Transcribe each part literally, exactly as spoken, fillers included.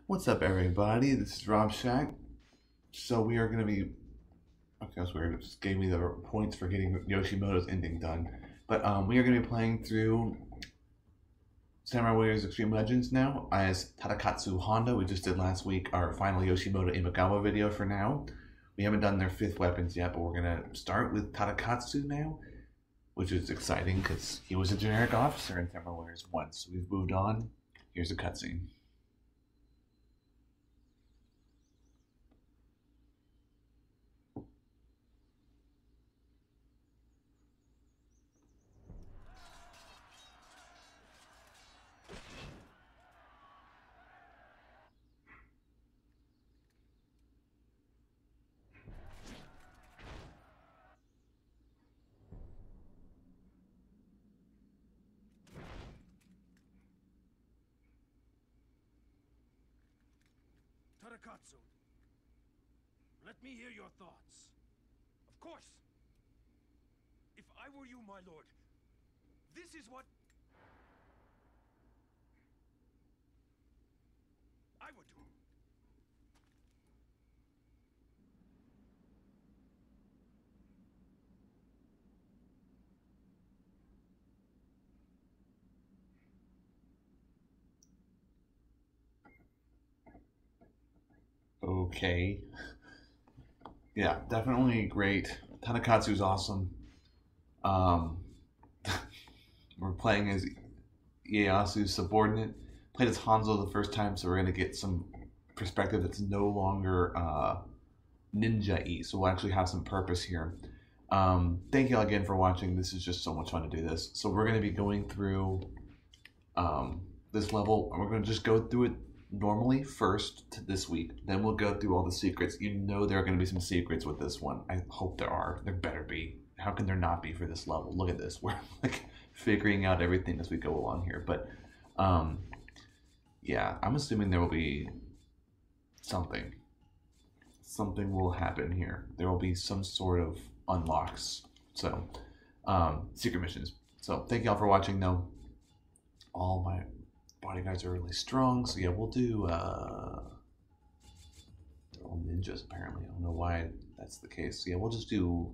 What's up, everybody? This is Rob Shack. So we are going to be... Okay, that's weird. It just gave me the points for getting Yoshimoto's ending done. But um, we are going to be playing through Samurai Warriors Extreme Legends now as Tadakatsu Honda. We just did last week our final Yoshimoto Imagawa video for now. We haven't done their fifth weapons yet, but we're going to start with Tadakatsu now, which is exciting because he was a generic officer in Samurai Warriors once. So we've moved on. Here's a cutscene. Tadakatsu, let me hear your thoughts. Of course. If I were you, my lord, this is what I would do. Okay. Yeah, definitely great. Tadakatsu's awesome. Um, we're playing as Ieyasu's subordinate. Played as Hanzo the first time, so we're going to get some perspective that's no longer uh, ninja-y, so we'll actually have some purpose here. Um, thank you all again for watching. This is just so much fun to do this. So we're going to be going through um, this level, and we're going to just go through it normally first to this week. Then we'll go through all the secrets. You know there are going to be some secrets with this one. I hope there are. There better be. How can there not be for this level? Look at this. We're like figuring out everything as we go along here. But um, yeah, I'm assuming there will be something. Something will happen here. There will be some sort of unlocks. So um, secret missions. So thank y'all for watching though. All my bodyguards are really strong, so yeah, we'll do, uh, they're all ninjas apparently. I don't know why that's the case. So yeah, we'll just do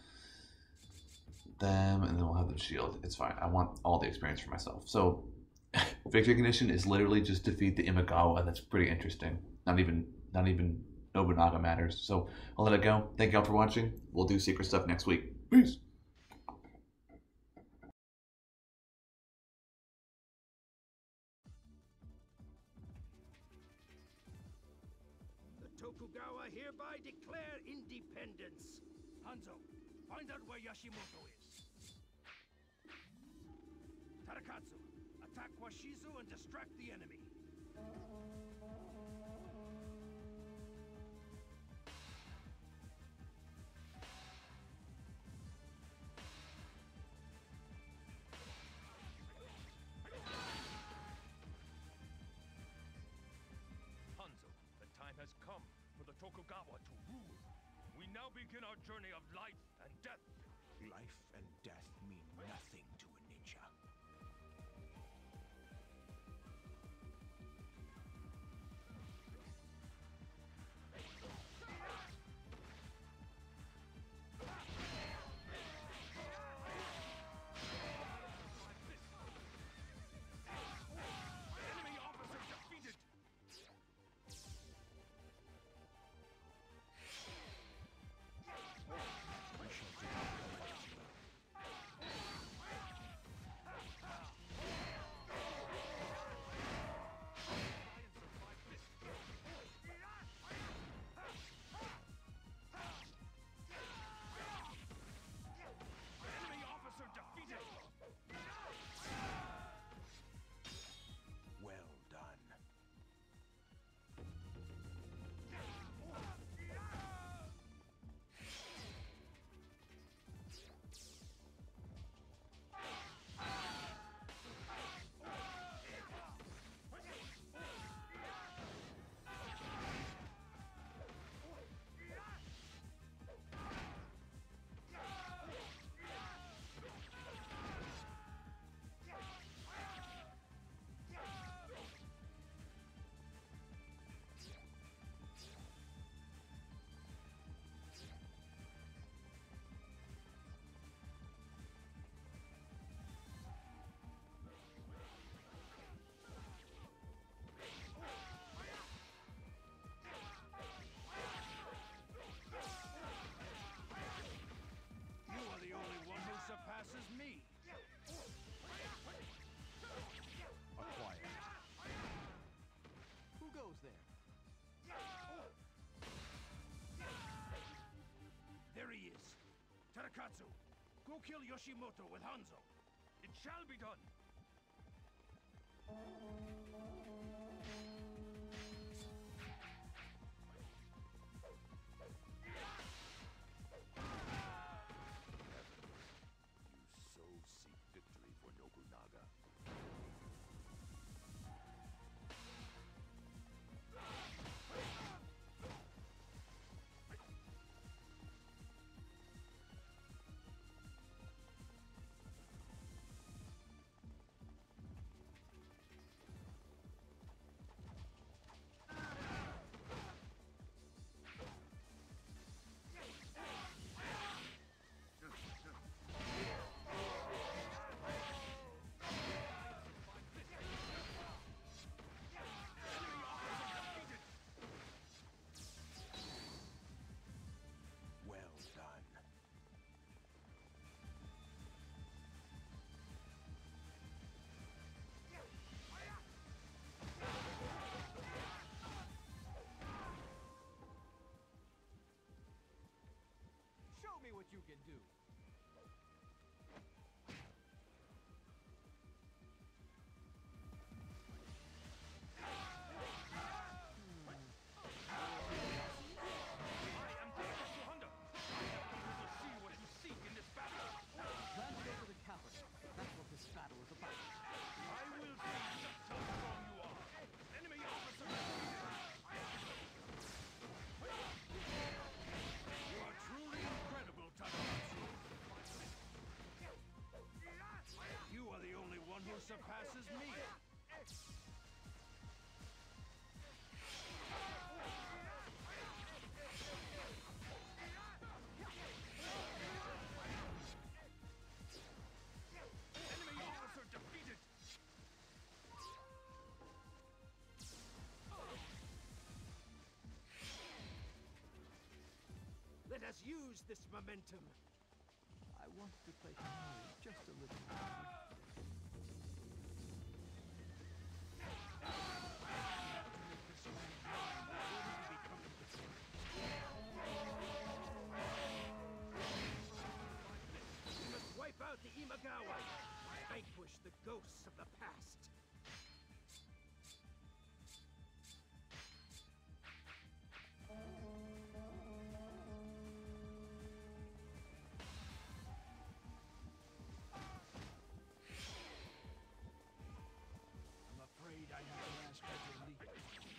them, and then we'll have them shield. It's fine. I want all the experience for myself. So, victory condition is literally just defeat the Imagawa. That's pretty interesting. Not even, not even Nobunaga matters. So, I'll let it go. Thank y'all for watching. We'll do secret stuff next week. Peace! Tokugawa hereby declare independence. Hanzo, find out where Yashimoto is. Tadakatsu, attack Washizu and distract the enemy. Hanzo, the time has come for the Tokugawa to rule. We now begin our journey of life and death. Life and death mean nothing to a ninja. Enemy officer defeated. We shall do our best. Go kill Yoshimoto with Hanzo. It shall be done. You so seek victory for Nobunaga. Well done. Show me what you can do. I am Legends one hundred. I have come here to see what you seek in this battle. Plan to go for the capital. That's what this battle is about. I will see just how strong you are. Enemy officer defeated. You are truly incredible, Tadakatsu. You are the only one who surpasses me. Enemy officer defeated. Let us use this momentum. I want to play Harry just a little. We must wipe out the Imagawa. Vanquish the ghosts of the past. I'm afraid I have to ask you to leave.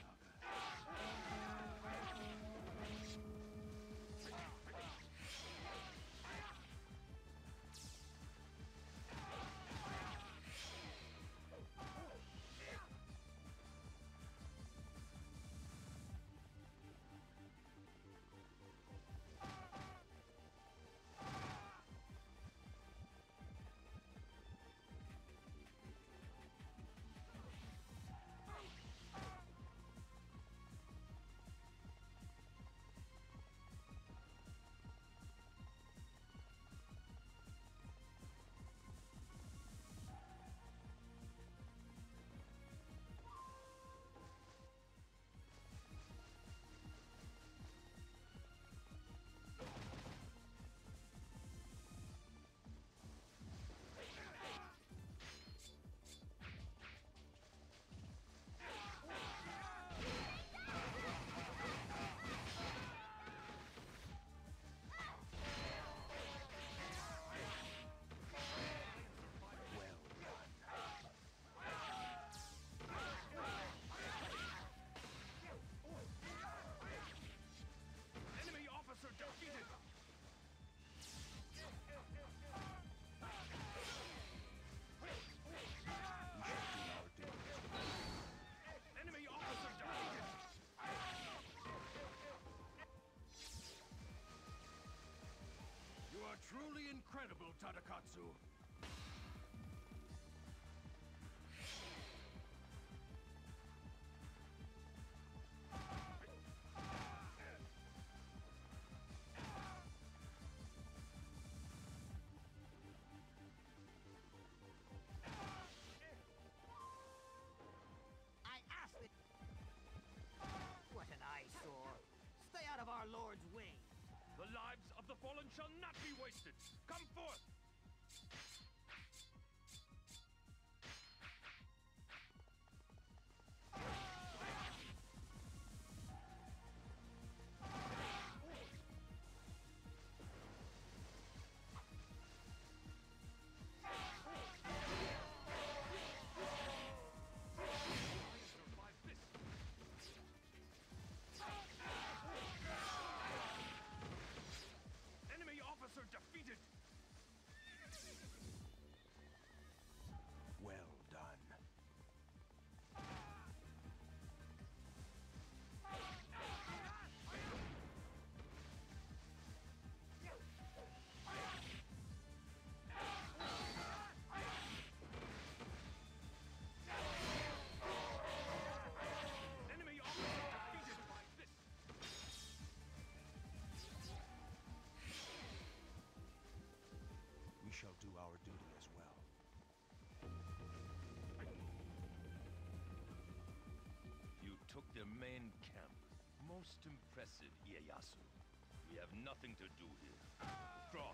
Enemy officer defeated. Enemy officer defeated. You are truly incredible, Tadakatsu. I asked it. What an eyesore. Stay out of our Lord's way. The lives of the fallen shall not be wasted. Come forth. their main camp. Most impressive, Ieyasu. We have nothing to do here. Draw.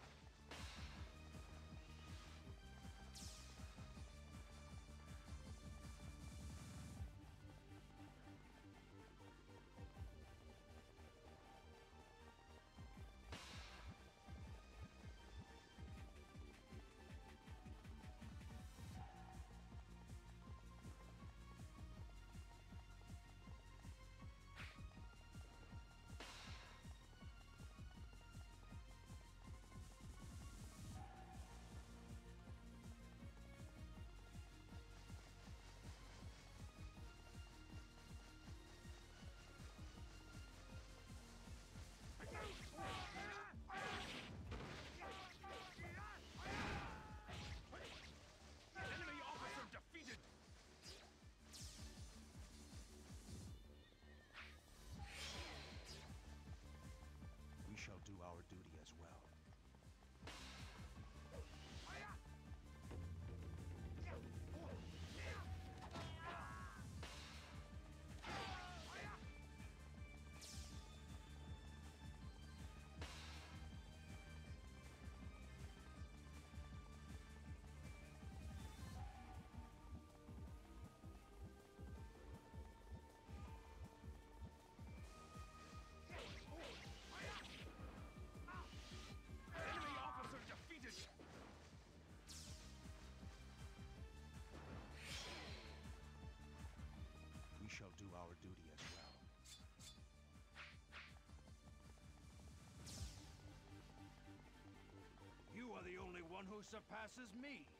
Enemy officer defeated! We shall do our duty as well. Enemy officer defeated! We shall do our duty as well. You are the only one who surpasses me.